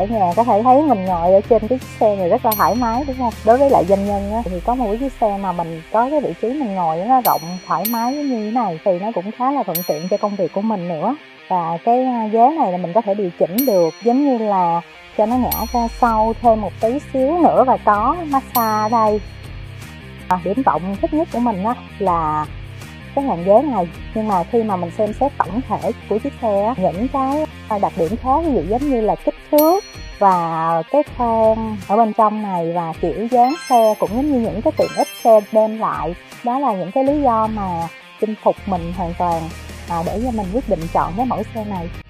nhà có thể thấy mình ngồi ở trên cái chiếc xe này rất là thoải mái, đúng không? Đối với lại doanh nhân á, thì có một cái chiếc xe mà mình có cái vị trí mình ngồi nó rộng thoải mái như thế này thì nó cũng khá là thuận tiện cho công việc của mình nữa. Và cái ghế này là mình có thể điều chỉnh được, giống như là cho nó ngã ra sau thêm một tí xíu nữa và có massage ở đây. Điểm cộng thích nhất của mình á là cái hàng ghế này, nhưng mà khi mà mình xem xét tổng thể của chiếc xe á, những cái đặc điểm khác ví dụ giống như là kích thước và cái khoang ở bên trong này và kiểu dáng xe cũng giống như những cái tiện ích xe đem lại, đó là những cái lý do mà chinh phục mình hoàn toàn để cho mình quyết định chọn cái mẫu xe này.